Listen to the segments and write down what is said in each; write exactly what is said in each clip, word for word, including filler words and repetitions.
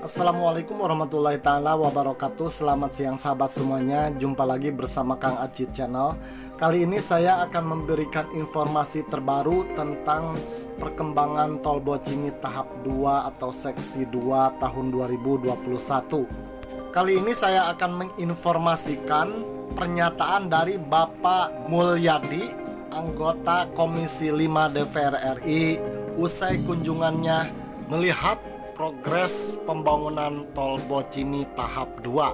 Assalamualaikum warahmatullahi taala wabarakatuh. Selamat siang sahabat semuanya. Jumpa lagi bersama Kang Acit Channel. Kali ini saya akan memberikan informasi terbaru tentang perkembangan Tol Bocimi tahap dua atau seksi dua tahun dua ribu dua puluh satu. Kali ini saya akan menginformasikan pernyataan dari Bapak Mulyadi, anggota Komisi lima D P R R I, usai kunjungannya melihat progres pembangunan Tol Bocimi tahap dua.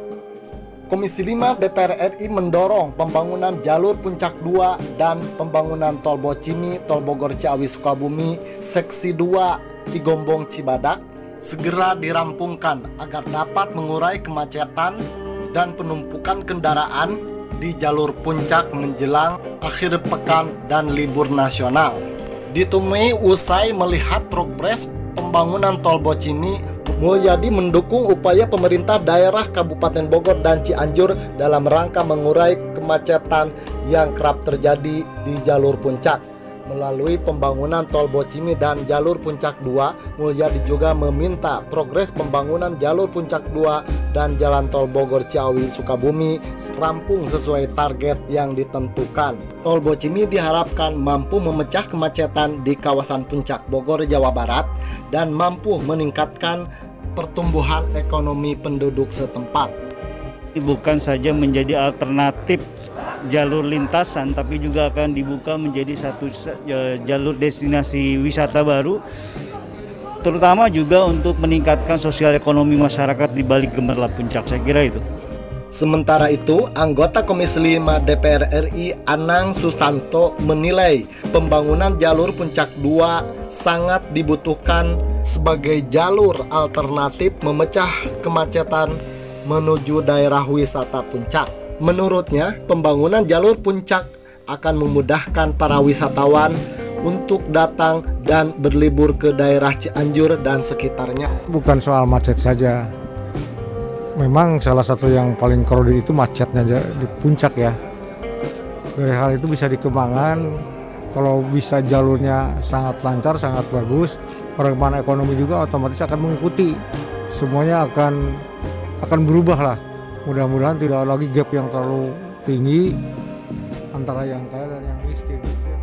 Komisi lima D P R R I mendorong pembangunan jalur Puncak dua dan pembangunan Tol Bocimi, Tol Bogor Ciawi Sukabumi, seksi dua di Gombong Cibadak segera dirampungkan agar dapat mengurai kemacetan dan penumpukan kendaraan di jalur puncak menjelang akhir pekan dan libur nasional. Ditemui usai melihat progres pembangunan Tol Bocimi, Mulyadi mendukung upaya pemerintah daerah Kabupaten Bogor dan Cianjur dalam rangka mengurai kemacetan yang kerap terjadi di jalur puncak. Melalui pembangunan Tol Bocimi dan jalur Puncak dua, Mulyadi juga meminta progres pembangunan jalur Puncak dua dan jalan Tol Bogor Ciawi Sukabumi rampung sesuai target yang ditentukan. Tol Bocimi diharapkan mampu memecah kemacetan di kawasan Puncak Bogor, Jawa Barat dan mampu meningkatkan pertumbuhan ekonomi penduduk setempat. Bukan saja menjadi alternatif jalur lintasan, tapi juga akan dibuka menjadi satu jalur destinasi wisata baru, terutama juga untuk meningkatkan sosial ekonomi masyarakat di balik gemerlap puncak. Saya kira itu. Sementara itu, anggota Komisi lima D P R R I Anang Susanto menilai pembangunan jalur Puncak dua sangat dibutuhkan sebagai jalur alternatif memecah kemacetan menuju daerah wisata puncak. Menurutnya, pembangunan jalur puncak akan memudahkan para wisatawan untuk datang dan berlibur ke daerah Cianjur dan sekitarnya. Bukan soal macet saja. Memang salah satu yang paling crowded itu macetnya di puncak ya. Dari hal itu bisa dikembangkan. Kalau bisa jalurnya sangat lancar, sangat bagus, perkembangan ekonomi juga otomatis akan mengikuti. Semuanya akan akan berubah lah. Mudah-mudahan tidak lagi gap yang terlalu tinggi antara yang kaya dan yang miskin.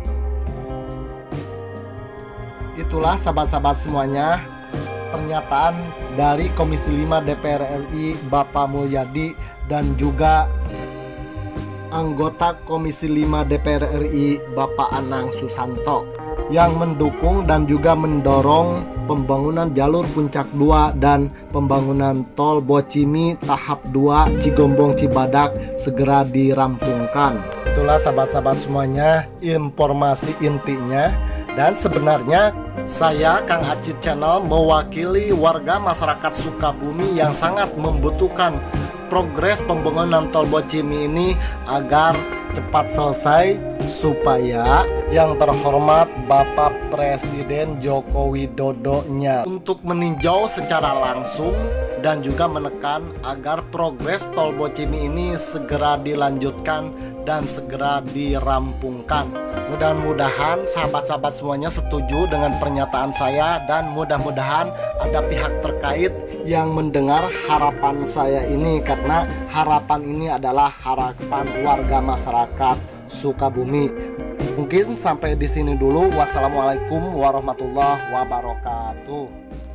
Itulah sahabat-sahabat semuanya, pernyataan dari Komisi lima D P R R I Bapak Mulyadi dan juga anggota Komisi lima D P R R I Bapak Anang Susanto yang mendukung dan juga mendorong pembangunan jalur Puncak dua dan pembangunan Tol Bocimi tahap dua Cigombong Cibadak segera dirampungkan. Itulah sahabat-sahabat semuanya informasi intinya, dan sebenarnya saya Kang Acit Channel mewakili warga masyarakat Sukabumi yang sangat membutuhkan progres pembangunan Tol Bocimi ini agar cepat selesai, supaya yang terhormat Bapak Presiden Joko Widodo-nya untuk meninjau secara langsung dan juga menekan agar progres Tol Bocimi ini segera dilanjutkan dan segera dirampungkan. Mudah-mudahan sahabat-sahabat semuanya setuju dengan pernyataan saya, dan mudah-mudahan ada pihak terkait yang mendengar harapan saya ini, karena harapan ini adalah harapan warga masyarakat Sukabumi. Mungkin sampai di sini dulu. Wassalamualaikum warahmatullahi wabarakatuh.